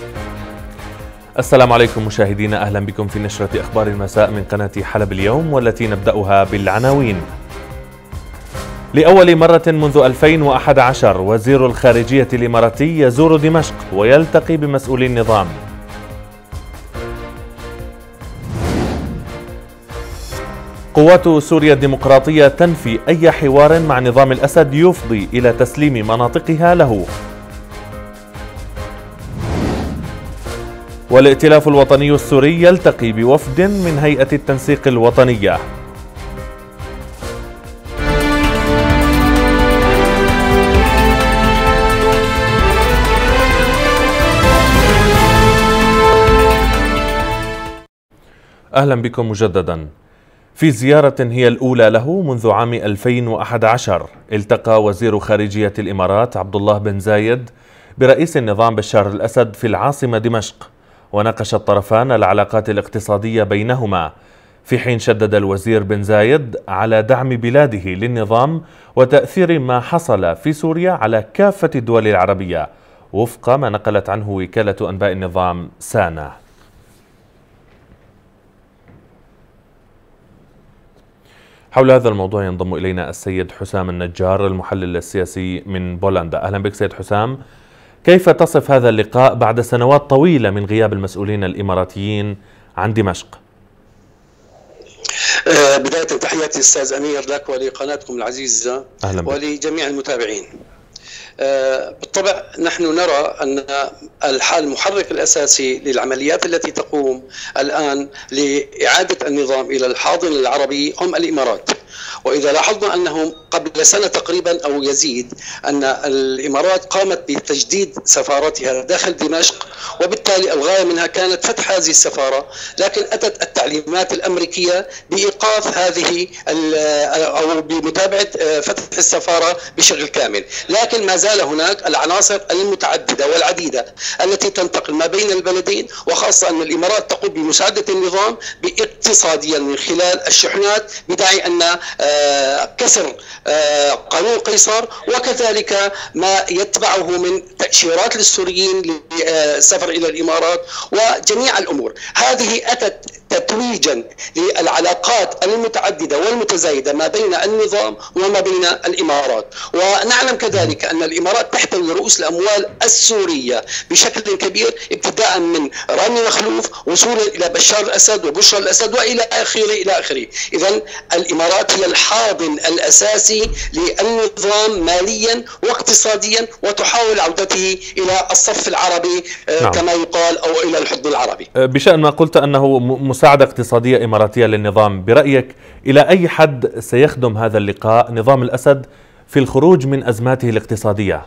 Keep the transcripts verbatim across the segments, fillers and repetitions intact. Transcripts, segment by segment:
السلام عليكم مشاهدينا، أهلا بكم في نشرة أخبار المساء من قناة حلب اليوم، والتي نبدأها بالعناوين. لأول مرة منذ ألفين وأحد عشر وزير الخارجية الإماراتي يزور دمشق ويلتقي بمسؤولي النظام. قوات سوريا الديمقراطية تنفي أي حوار مع نظام الأسد يفضي إلى تسليم مناطقها له. والائتلاف الوطني السوري يلتقي بوفد من هيئة التنسيق الوطنية. أهلا بكم مجددا. في زيارة هي الأولى له منذ عام ألفين وأحد عشر، التقى وزير خارجية الإمارات عبد الله بن زايد برئيس النظام بشار الأسد في العاصمة دمشق، وناقش الطرفان العلاقات الاقتصادية بينهما، في حين شدد الوزير بن زايد على دعم بلاده للنظام وتأثير ما حصل في سوريا على كافة الدول العربية، وفق ما نقلت عنه وكالة أنباء النظام سانا. حول هذا الموضوع ينضم إلينا السيد حسام النجار المحلل السياسي من بولندا. أهلا بك سيد حسام. كيف تصف هذا اللقاء بعد سنوات طويلة من غياب المسؤولين الإماراتيين عن دمشق؟ بداية تحياتي أستاذ أمير لك ولقناتكم العزيزة ولجميع المتابعين. بالطبع نحن نرى أن الحال المحرك الأساسي للعمليات التي تقوم الآن لإعادة النظام إلى الحاضن العربي هم الإمارات. وإذا لاحظنا أنهم قبل سنة تقريبا أو يزيد أن الإمارات قامت بتجديد سفارتها داخل دمشق، وبالتالي الغاية منها كانت فتح هذه السفارة، لكن أتت التعليمات الأمريكية بإيقاف هذه أو بمتابعة فتح السفارة بشكل كامل. لكن ما زال هناك العناصر المتعددة والعديدة التي تنتقل ما بين البلدين، وخاصة أن الإمارات تقوم بمساعدة النظام باقتصاديا من خلال الشحنات بداعي أن كسر قانون قيصر، وكذلك ما يتبعه من تأشيرات للسوريين للسفر إلى الإمارات وجميع الأمور. هذه أتت تتويجا للعلاقات المتعددة والمتزايدة ما بين النظام وما بين الإمارات. ونعلم كذلك أن الإمارات تحتوي رؤوس الأموال السورية بشكل كبير، ابتداء من رامي مخلوف وصولا إلى بشار الأسد وبشرى الأسد وإلى آخره إلى آخره. إذن الإمارات هي الحاضن الأساسي للنظام ماليا واقتصاديا، وتحاول عودته إلى الصف العربي نعم. كما يقال، أو إلى الحضن العربي. بشأن ما قلت أنه مساعدة اقتصادية إماراتية للنظام، برأيك إلى أي حد سيخدم هذا اللقاء نظام الأسد في الخروج من أزماته الاقتصادية؟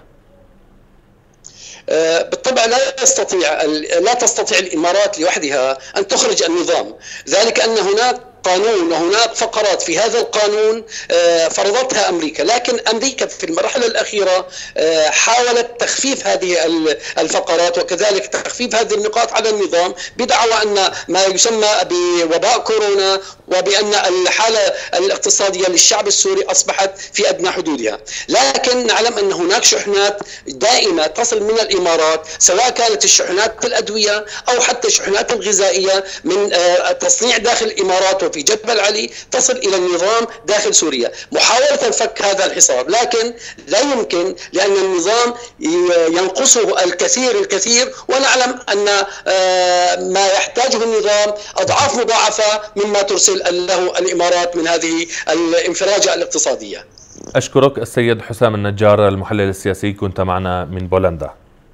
بالطبع لا يستطيع لا تستطيع الإمارات لوحدها أن تخرج النظام، ذلك أن هناك قانون وهناك فقرات في هذا القانون فرضتها أمريكا، لكن أمريكا في المرحلة الأخيرة حاولت تخفيف هذه الفقرات وكذلك تخفيف هذه النقاط على النظام بدعوى أن ما يسمى بوباء كورونا، وبأن الحالة الاقتصادية للشعب السوري أصبحت في أدنى حدودها. لكن نعلم أن هناك شحنات دائمة تصل من الإمارات، سواء كانت الشحنات الأدوية أو حتى الشحنات الغذائية من تصنيع داخل الإمارات في جبل علي تصل إلى النظام داخل سوريا، محاولة فك هذا الحصار. لكن لا يمكن، لأن النظام ينقصه الكثير الكثير، ونعلم أن ما يحتاجه النظام أضعاف مضاعفة مما ترسل له الإمارات من هذه الانفراجة الاقتصادية. أشكرك السيد حسام النجار المحلل السياسي، كنت معنا من بولندا.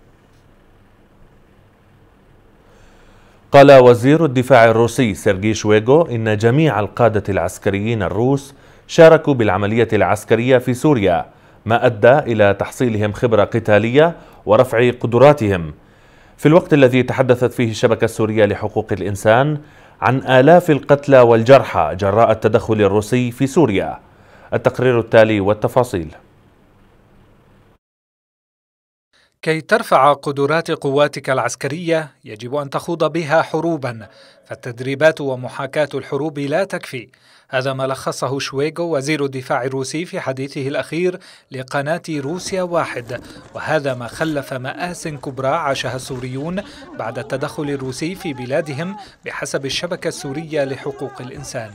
قال وزير الدفاع الروسي سيرجي شويغو إن جميع القادة العسكريين الروس شاركوا بالعملية العسكرية في سوريا، ما أدى إلى تحصيلهم خبرة قتالية ورفع قدراتهم، في الوقت الذي تحدثت فيه الشبكة السورية لحقوق الإنسان عن آلاف القتلى والجرحى جراء التدخل الروسي في سوريا. التقرير التالي والتفاصيل. كي ترفع قدرات قواتك العسكرية يجب أن تخوض بها حروبا، فالتدريبات ومحاكاة الحروب لا تكفي. هذا ما لخصه شويغو وزير الدفاع الروسي في حديثه الأخير لقناة روسيا واحد، وهذا ما خلف مآسٍ كبرى عاشها السوريون بعد التدخل الروسي في بلادهم بحسب الشبكة السورية لحقوق الإنسان.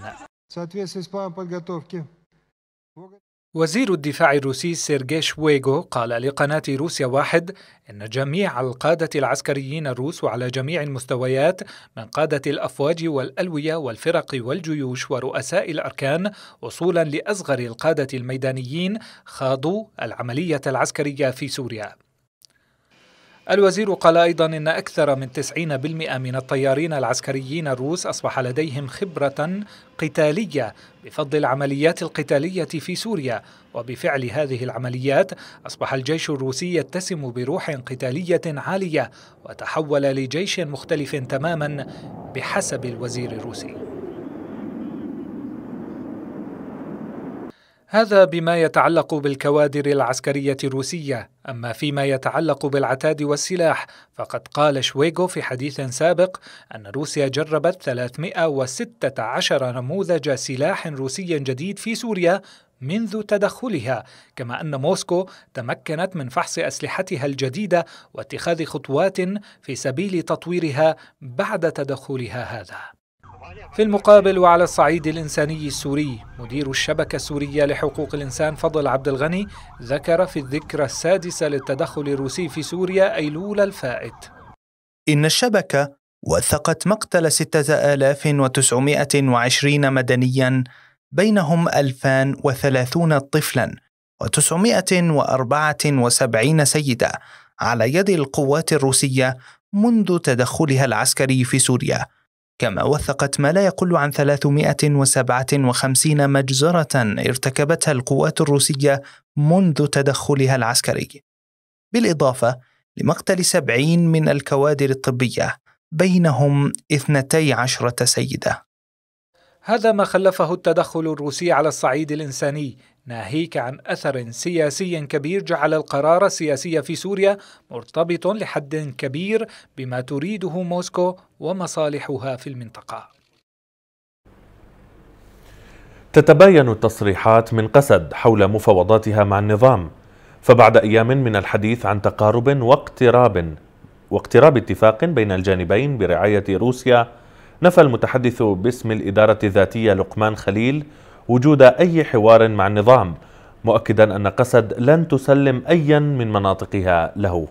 وزير الدفاع الروسي سيرجي شويغو قال لقناة روسيا واحد إن جميع القادة العسكريين الروس وعلى جميع المستويات من قادة الأفواج والألوية والفرق والجيوش ورؤساء الأركان وصولا لأصغر القادة الميدانيين خاضوا العملية العسكرية في سوريا. الوزير قال أيضا إن أكثر من تسعين بالمئة من الطيارين العسكريين الروس أصبح لديهم خبرة قتالية بفضل العمليات القتالية في سوريا، وبفعل هذه العمليات أصبح الجيش الروسي يتسم بروح قتالية عالية وتحول لجيش مختلف تماما بحسب الوزير الروسي. هذا بما يتعلق بالكوادر العسكرية الروسية. أما فيما يتعلق بالعتاد والسلاح فقد قال شويغو في حديث سابق أن روسيا جربت ثلاثمئة وستة عشر نموذج سلاح روسي جديد في سوريا منذ تدخلها، كما أن موسكو تمكنت من فحص أسلحتها الجديدة واتخاذ خطوات في سبيل تطويرها بعد تدخلها هذا. في المقابل وعلى الصعيد الإنساني السوري، مدير الشبكة السورية لحقوق الإنسان فضل عبد الغني ذكر في الذكرى السادسة للتدخل الروسي في سوريا أيلول الفائت: إن الشبكة وثقت مقتل ستة آلاف وتسعمائة وعشرين مدنياً، بينهم ألفان وثلاثون طفلاً وتسعمائة وأربعة وسبعين سيدة على يد القوات الروسية منذ تدخلها العسكري في سوريا، كما وثقت ما لا يقل عن ثلاثمائة وسبعة وخمسين مجزرة ارتكبتها القوات الروسية منذ تدخلها العسكري، بالإضافة لمقتل سبعين من الكوادر الطبية، بينهم اثنتي عشرة سيدة. هذا ما خلفه التدخل الروسي على الصعيد الإنساني، ناهيك عن أثر سياسي كبير جعل القرار السياسي في سوريا مرتبط لحد كبير بما تريده موسكو ومصالحها في المنطقة. تتباين التصريحات من قسد حول مفاوضاتها مع النظام، فبعد أيام من الحديث عن تقارب واقتراب واقتراب اتفاق بين الجانبين برعاية روسيا، نفى المتحدث باسم الإدارة الذاتية لقمان خليل وجود أي حوار مع النظام، مؤكدا أن قسد لن تسلم أيا من مناطقها له.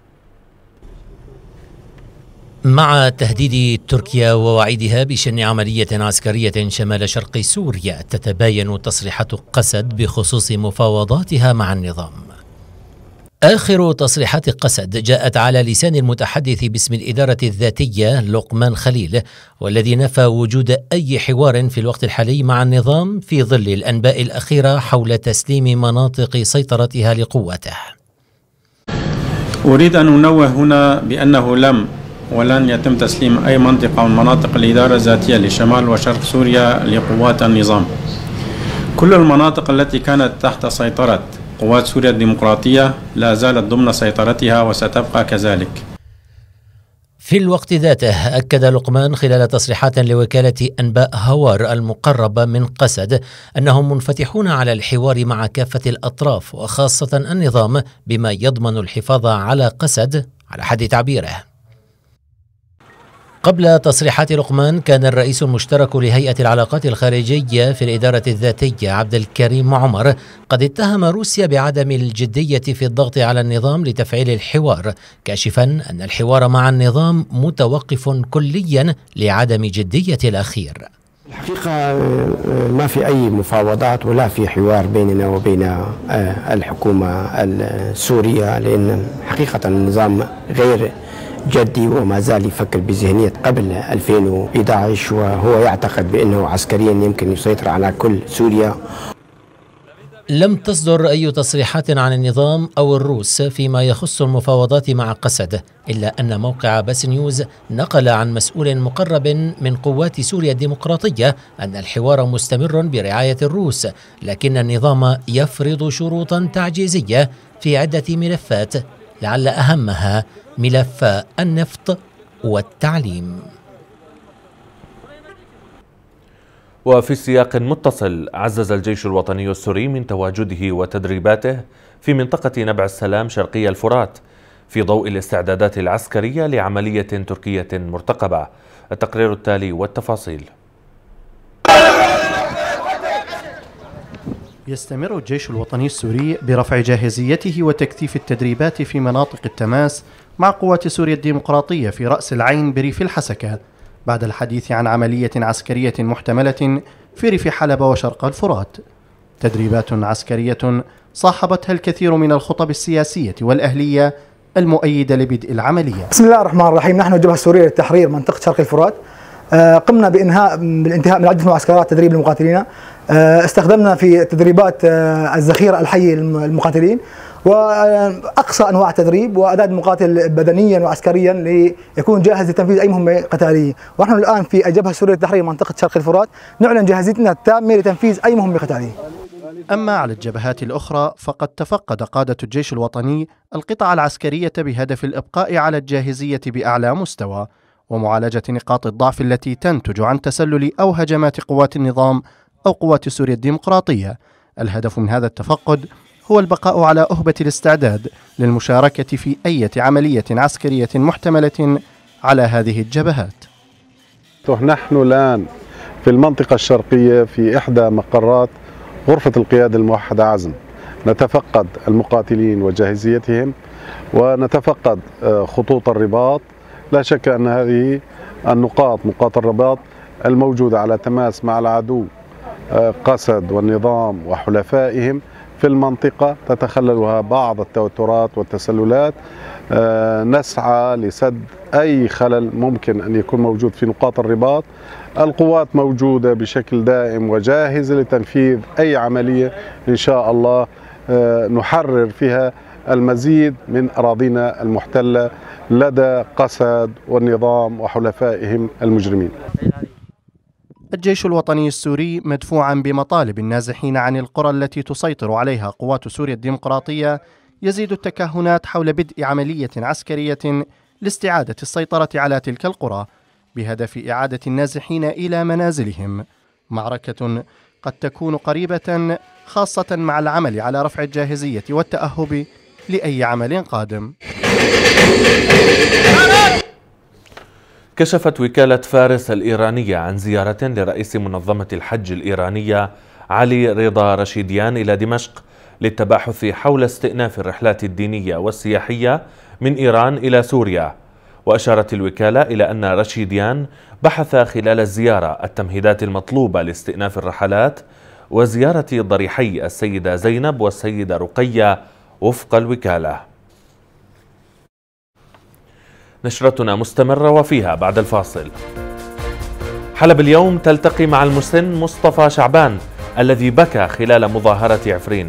مع تهديد تركيا ووعيدها بشن عملية عسكرية شمال شرق سوريا، تتباين تصريحات قسد بخصوص مفاوضاتها مع النظام. آخر تصريحات قسد جاءت على لسان المتحدث باسم الإدارة الذاتية لقمان خليل، والذي نفى وجود أي حوار في الوقت الحالي مع النظام في ظل الأنباء الأخيرة حول تسليم مناطق سيطرتها لقواته. أريد أن أنوه هنا بأنه لم ولن يتم تسليم أي منطقة من مناطق الإدارة الذاتية لشمال وشرق سوريا لقوات النظام. كل المناطق التي كانت تحت سيطرة قوات سوريا الديمقراطية لا زالت ضمن سيطرتها وستبقى كذلك. في الوقت ذاته أكد لقمان خلال تصريحات لوكالة أنباء هوار المقربة من قسد أنهم منفتحون على الحوار مع كافة الأطراف وخاصة النظام بما يضمن الحفاظ على قسد على حد تعبيره. قبل تصريحات لقمان كان الرئيس المشترك لهيئة العلاقات الخارجية في الإدارة الذاتية عبد الكريم عمر قد اتهم روسيا بعدم الجدية في الضغط على النظام لتفعيل الحوار، كاشفا أن الحوار مع النظام متوقف كليا لعدم جدية الأخير. الحقيقة ما في أي مفاوضات ولا في حوار بيننا وبين الحكومة السورية، لأن حقيقة النظام غير جدي وما زال يفكر بذهنية قبل ألفين وإحدى عشر، وهو يعتقد بأنه عسكريا يمكن يسيطر على كل سوريا. لم تصدر أي تصريحات عن النظام أو الروس فيما يخص المفاوضات مع قسد، إلا أن موقع باس نيوز نقل عن مسؤول مقرب من قوات سوريا الديمقراطية أن الحوار مستمر برعاية الروس، لكن النظام يفرض شروطا تعجيزية في عدة ملفات لعل أهمها ملف النفط والتعليم. وفي سياق متصل، عزز الجيش الوطني السوري من تواجده وتدريباته في منطقة نبع السلام شرقي الفرات في ضوء الاستعدادات العسكرية لعملية تركية مرتقبة. التقرير التالي والتفاصيل. يستمر الجيش الوطني السوري برفع جاهزيته وتكثيف التدريبات في مناطق التماس مع قوات سوريا الديمقراطية في رأس العين بريف الحسكة، بعد الحديث عن عملية عسكرية محتملة في ريف حلب وشرق الفرات. تدريبات عسكرية صاحبتها الكثير من الخطب السياسية والأهلية المؤيدة لبدء العملية. بسم الله الرحمن الرحيم. نحن الجبهة السورية للتحرير منطقة شرق الفرات قمنا بإنهاء بالانتهاء من عدة معسكرات تدريب للمقاتلين. استخدمنا في تدريبات الذخيرة الحية للمقاتلين وأقصى أنواع التدريب وأعداد المقاتل بدنيا وعسكريا ليكون جاهز لتنفيذ أي مهمة قتالية. ونحن الآن في الجبهة السورية للتحرير منطقة شرق الفرات نعلن جاهزيتنا التامة لتنفيذ أي مهمة قتالية. أما على الجبهات الأخرى فقد تفقد قادة الجيش الوطني القطع العسكرية بهدف الإبقاء على الجاهزية بأعلى مستوى ومعالجة نقاط الضعف التي تنتج عن تسلل أو هجمات قوات النظام أو قوات سوريا الديمقراطية. الهدف من هذا التفقد هو البقاء على أهبة الاستعداد للمشاركة في أي عملية عسكرية محتملة على هذه الجبهات. نحن الآن في المنطقة الشرقية في إحدى مقرات غرفة القيادة الموحدة عزم، نتفقد المقاتلين وجاهزيتهم ونتفقد خطوط الرباط. لا شك أن هذه النقاط نقاط الرباط الموجودة على تماس مع العدو قسد والنظام وحلفائهم في المنطقة تتخللها بعض التوترات والتسللات. نسعى لسد أي خلل ممكن أن يكون موجود في نقاط الرباط. القوات موجودة بشكل دائم وجاهزة لتنفيذ أي عملية إن شاء الله نحرر فيها المزيد من أراضينا المحتلة لدى قسد والنظام وحلفائهم المجرمين. الجيش الوطني السوري مدفوعا بمطالب النازحين عن القرى التي تسيطر عليها قوات سوريا الديمقراطية يزيد التكهنات حول بدء عملية عسكرية لاستعادة السيطرة على تلك القرى بهدف إعادة النازحين إلى منازلهم. معركة قد تكون قريبة خاصة مع العمل على رفع الجاهزية والتأهب لأي عمل قادم. كشفت وكالة فارس الإيرانية عن زيارة لرئيس منظمة الحج الإيرانية علي رضا رشيديان إلى دمشق للتباحث حول استئناف الرحلات الدينية والسياحية من إيران إلى سوريا. وأشارت الوكالة إلى أن رشيديان بحث خلال الزيارة التمهيدات المطلوبة لاستئناف الرحلات وزيارة ضريحي السيدة زينب والسيدة رقية وفق الوكالة. نشرتنا مستمرة وفيها بعد الفاصل. حلب اليوم تلتقي مع المسن مصطفى شعبان الذي بكى خلال مظاهرة عفرين.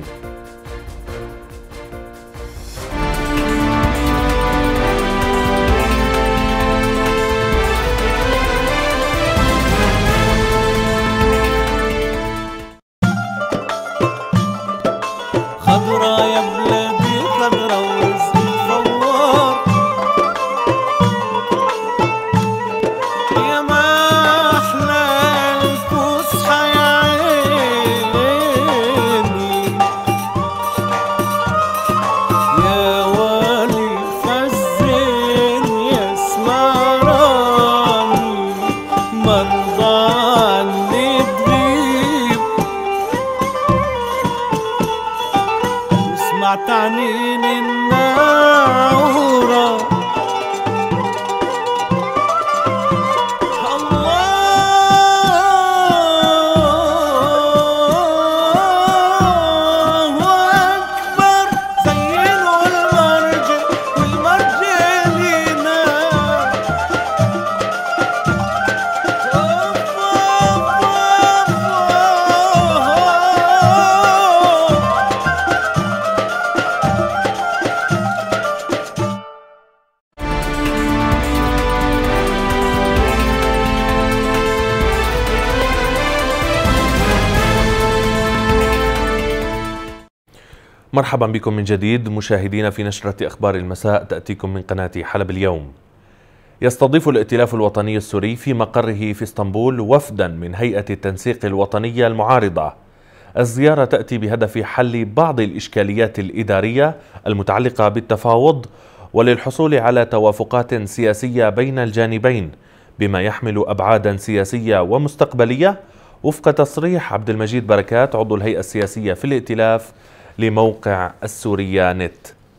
مرحبا بكم من جديد مشاهدينا في نشرة أخبار المساء تأتيكم من قناة حلب اليوم. يستضيف الائتلاف الوطني السوري في مقره في اسطنبول وفدا من هيئة التنسيق الوطنية المعارضة. الزيارة تأتي بهدف حل بعض الإشكاليات الإدارية المتعلقة بالتفاوض وللحصول على توافقات سياسية بين الجانبين بما يحمل أبعادا سياسية ومستقبلية وفق تصريح عبد المجيد بركات عضو الهيئة السياسية في الائتلاف لموقع السورية نت.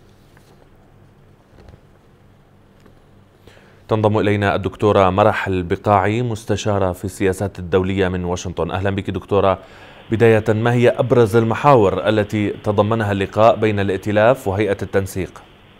تنضم إلينا الدكتورة مرح البقاعي مستشارة في السياسات الدولية من واشنطن. أهلا بك دكتورة. بداية، ما هي أبرز المحاور التي تضمنها اللقاء بين الائتلاف وهيئة التنسيق؟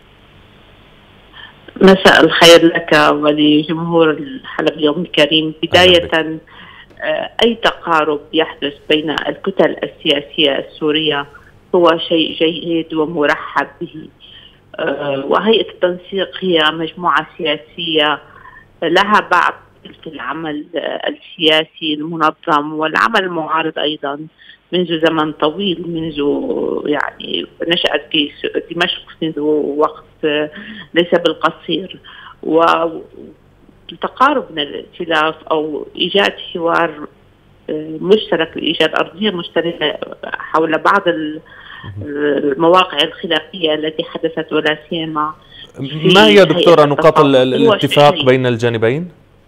مساء الخير لك ولجمهور الحلب اليوم الكريم. بداية، أي تقارب يحدث بين الكتل السياسية السورية هو شيء جيد ومرحب به. وهيئة التنسيق هي مجموعة سياسية لها بعض في العمل السياسي المنظم والعمل المعارض أيضا منذ زمن طويل، منذ يعني نشأت في دمشق منذ وقت ليس بالقصير. والتقارب من الائتلاف أو إيجاد حوار مشترك لإيجاد أرضية مشتركة حول بعض المواقع الخلافية التي حدثت ولا سيما. ما هي دكتورة نقاط الاتفاق بين الجانبين؟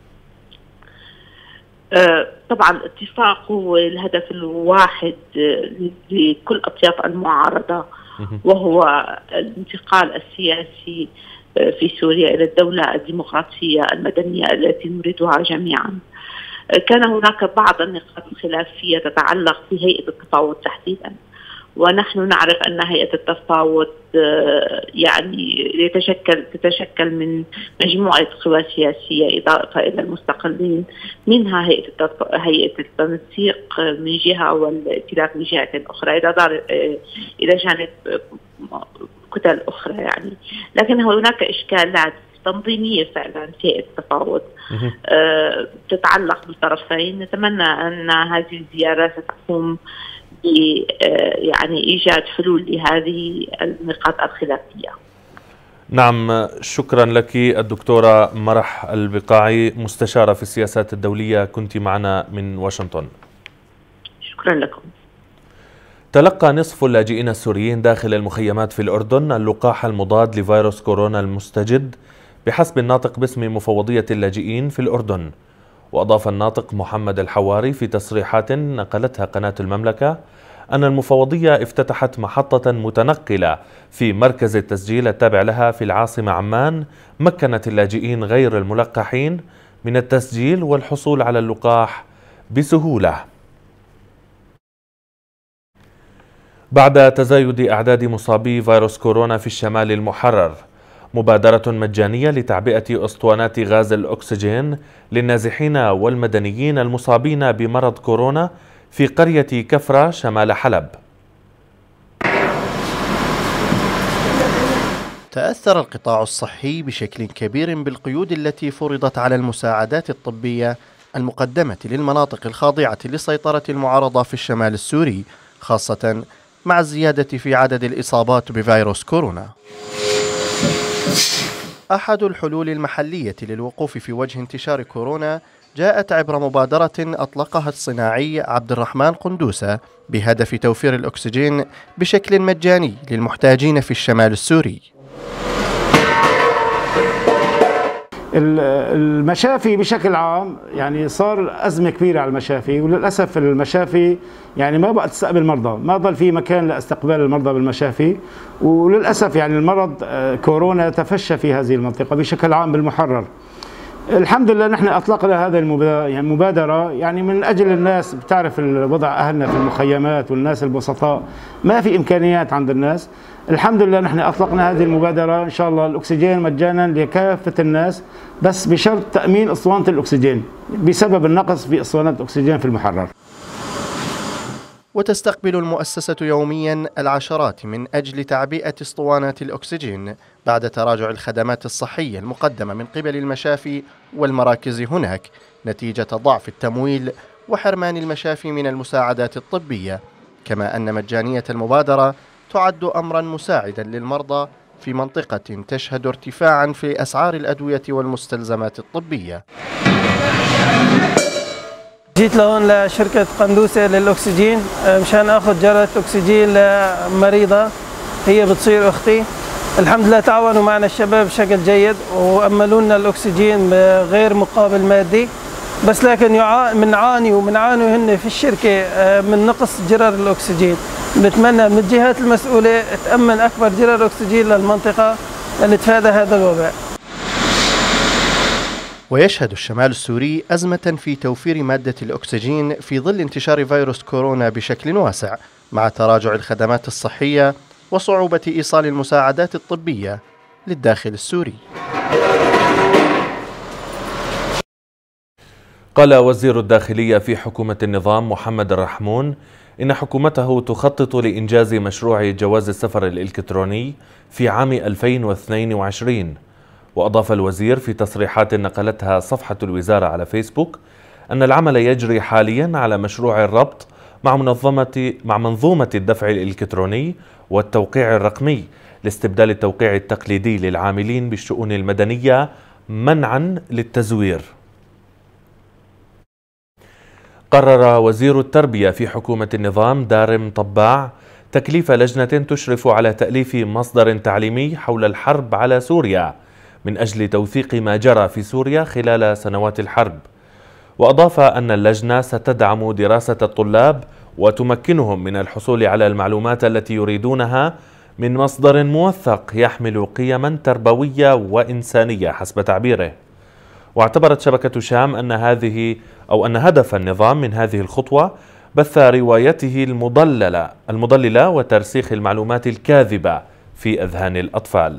آه طبعا الاتفاق هو الهدف الواحد لكل أطياف المعارضة، وهو الانتقال السياسي في سوريا إلى الدولة الديمقراطية المدنية التي نريدها جميعا. كان هناك بعض النقاط الخلافية تتعلق بهيئة التفاوض تحديدا، ونحن نعرف أن هيئة التفاوض يعني يتشكل تتشكل من مجموعة قوى سياسية إضافة إلى المستقلين، منها هيئة هيئة التنسيق من جهة والائتلاف من جهة أخرى، إلى دار إلى جانب كتل أخرى يعني. لكن هناك إشكالات تنظيمية فعلا في هيئة التفاوض أه تتعلق بالطرفين. نتمنى أن هذه الزيارة ستقوم يعني إيجاد حلول لهذه النقاط الخلافية. نعم، شكرا لك الدكتورة مرح البقاعي مستشارة في السياسات الدولية، كنت معنا من واشنطن. شكرا لكم. تلقى نصف اللاجئين السوريين داخل المخيمات في الأردن اللقاح المضاد لفيروس كورونا المستجد بحسب الناطق باسم مفوضية اللاجئين في الأردن. وأضاف الناطق محمد الحواري في تصريحات نقلتها قناة المملكة أن المفوضية افتتحت محطة متنقلة في مركز التسجيل التابع لها في العاصمة عمان، مكنت اللاجئين غير الملقحين من التسجيل والحصول على اللقاح بسهولة. بعد تزايد أعداد مصابي فيروس كورونا في الشمال المحرر، مبادرة مجانية لتعبئة أسطوانات غاز الأكسجين للنازحين والمدنيين المصابين بمرض كورونا في قرية كفرة شمال حلب. تأثر القطاع الصحي بشكل كبير بالقيود التي فرضت على المساعدات الطبية المقدمة للمناطق الخاضعة لسيطرة المعارضة في الشمال السوري، خاصة مع الزيادة في عدد الإصابات بفيروس كورونا. أحد الحلول المحلية للوقوف في وجه انتشار كورونا جاءت عبر مبادرة أطلقها الصناعي عبد الرحمن قندوسة بهدف توفير الأكسجين بشكل مجاني للمحتاجين في الشمال السوري. المشافي بشكل عام يعني صار أزمة كبيرة على المشافي، وللأسف المشافي يعني ما بقى تستقبل المرضى، ما ضل في مكان لاستقبال المرضى بالمشافي، وللأسف يعني المرض كورونا تفشى في هذه المنطقة بشكل عام بالمحرر. الحمد لله نحن أطلقنا هذا المبادرة يعني من أجل الناس، بتعرف الوضع أهلنا في المخيمات والناس البسطاء ما في إمكانيات عند الناس. الحمد لله نحن أطلقنا هذه المبادرة إن شاء الله الأكسجين مجانا لكافة الناس، بس بشرط تأمين أسطوانة الأكسجين بسبب النقص في أسطوانات الأكسجين في المحرر. وتستقبل المؤسسة يوميا العشرات من أجل تعبئة اسطوانات الأكسجين بعد تراجع الخدمات الصحية المقدمة من قبل المشافي والمراكز هناك نتيجة ضعف التمويل وحرمان المشافي من المساعدات الطبية، كما أن مجانية المبادرة تعد أمرا مساعدا للمرضى في منطقة تشهد ارتفاعا في أسعار الأدوية والمستلزمات الطبية. جيت لهون لشركة قندوسة للأكسجين مشان أخذ جرعة أكسجين لمريضة هي بتصير أختي. الحمد لله تعاونوا معنا الشباب بشكل جيد وأملوا لنا الأكسجين بغير مقابل مادي، بس لكن بنعاني وبنعانوا هن في الشركة من نقص جرر الأكسجين. بنتمنى من الجهات المسؤولة تأمن أكبر جرر أكسجين للمنطقة لنتفادى هذا الوباء. ويشهد الشمال السوري أزمة في توفير مادة الأكسجين في ظل انتشار فيروس كورونا بشكل واسع، مع تراجع الخدمات الصحية وصعوبة إيصال المساعدات الطبية للداخل السوري. قال وزير الداخلية في حكومة النظام محمد الرحمون إن حكومته تخطط لإنجاز مشروع جواز السفر الإلكتروني في عام ألفين واثنين وعشرين. وأضاف الوزير في تصريحات نقلتها صفحة الوزارة على فيسبوك أن العمل يجري حاليا على مشروع الربط مع منظمة مع منظومة الدفع الإلكتروني والتوقيع الرقمي لاستبدال التوقيع التقليدي للعاملين بالشؤون المدنية منعا للتزوير. قرر وزير التربية في حكومة النظام دارم طباع تكليف لجنة تشرف على تأليف مصدر تعليمي حول الحرب على سوريا من أجل توثيق ما جرى في سوريا خلال سنوات الحرب. وأضاف أن اللجنة ستدعم دراسة الطلاب وتمكنهم من الحصول على المعلومات التي يريدونها من مصدر موثق يحمل قيما تربوية وإنسانية حسب تعبيره. واعتبرت شبكة شام أن هذه أو أن هدف النظام من هذه الخطوة بث روايته المضللة المضللة وترسيخ المعلومات الكاذبة في أذهان الأطفال.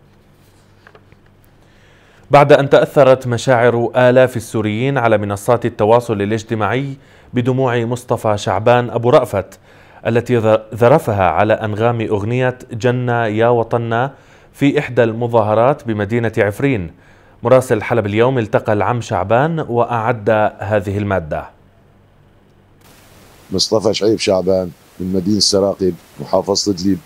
بعد أن تأثرت مشاعر آلاف السوريين على منصات التواصل الاجتماعي بدموع مصطفى شعبان أبو رأفت التي ذرفها على أنغام أغنية جنة يا وطننا في إحدى المظاهرات بمدينة عفرين، مراسل حلب اليوم التقى العم شعبان وأعد هذه المادة. مصطفى شعيب شعبان من مدينة سراقب محافظة إدلب،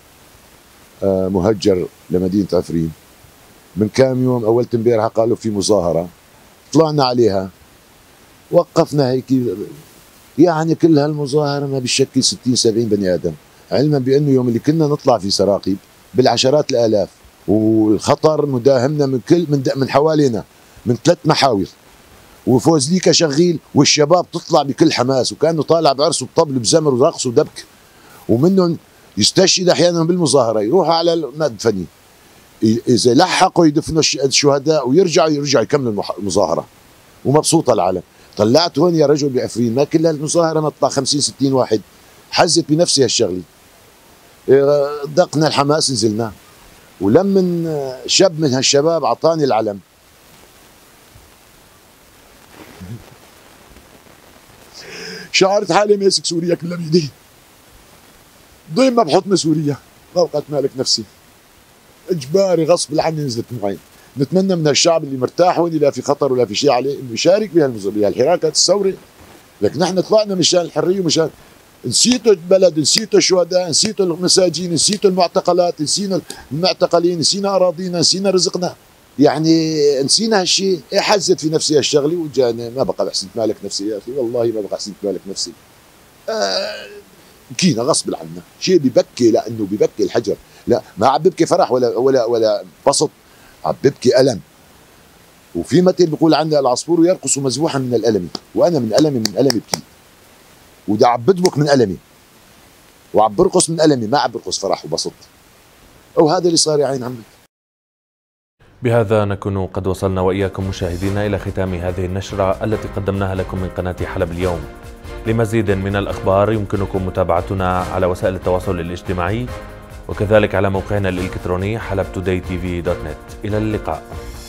مهجر لمدينة عفرين. من كام يوم أول امبارح قالوا في مظاهرة، طلعنا عليها وقفنا هيك، يعني كل هالمظاهرة ما بيشكل ستين سبعين بني آدم، علما بأنه يوم اللي كنا نطلع في سراقب بالعشرات الآلاف والخطر مداهمنا من كل من من حوالينا من ثلاث محاور، وفوزليكا شغيل والشباب تطلع بكل حماس وكانه طالع بعرس وبطبل بزمر ورقص ودبك، ومنهم يستشهد احيانا بالمظاهره يروحوا على المدفني، اذا لحقوا يدفنوا الشهداء ويرجعوا يرجعوا يكملوا المظاهره، ومبسوطه العالم. طلعت هون يا رجل بعفرين ما كل هالمظاهره ما تطلع خمسين ستين واحد، حزت بنفسي هالشغله. دقنا الحماس نزلنا، ولمن شاب من هالشباب اعطاني العلم شعرت حالي ماسك سوريا كلها بايدي، ضيم ما بحط سوريا، ما بقيت مالك نفسي، اجباري غصب عني نزلت معي. نتمنى من هالشعب اللي مرتاح وين لا في خطر ولا في شيء عليه انه يشارك بهالحراكات الثوري، لكن نحن طلعنا مشان الحريه ومشان نسيتوا البلد، نسيتوا الشهداء، نسيتوا المساجين، نسيتوا المعتقلات، نسينا المعتقلين، نسينا اراضينا، نسينا رزقنا، يعني نسينا هالشيء. إيه حزت في نفسي هالشغله وجاني ما بقى بحسن مالك نفسي يا اخي، والله ما بقى حسنت مالك نفسي. آه بكينا غصب عنا، شيء ببكي لانه ببكي الحجر، لا ما عم ببكي فرح ولا ولا ولا بسط، عم ببكي الم. وفي مثل بيقول عنا العصفور يرقص مذبوحا من الالم، وانا من المي من الالم بكي. وده عم بدبك من ألمي وعم برقص من ألمي، ما عم برقص فرح وبسط. وهذا اللي صار يا عين عمك. بهذا نكون قد وصلنا وإياكم مشاهدينا إلى ختام هذه النشرة التي قدمناها لكم من قناة حلب اليوم. لمزيد من الأخبار يمكنكم متابعتنا على وسائل التواصل الاجتماعي وكذلك على موقعنا الإلكتروني حلب توداي تي في دوت نت. إلى اللقاء.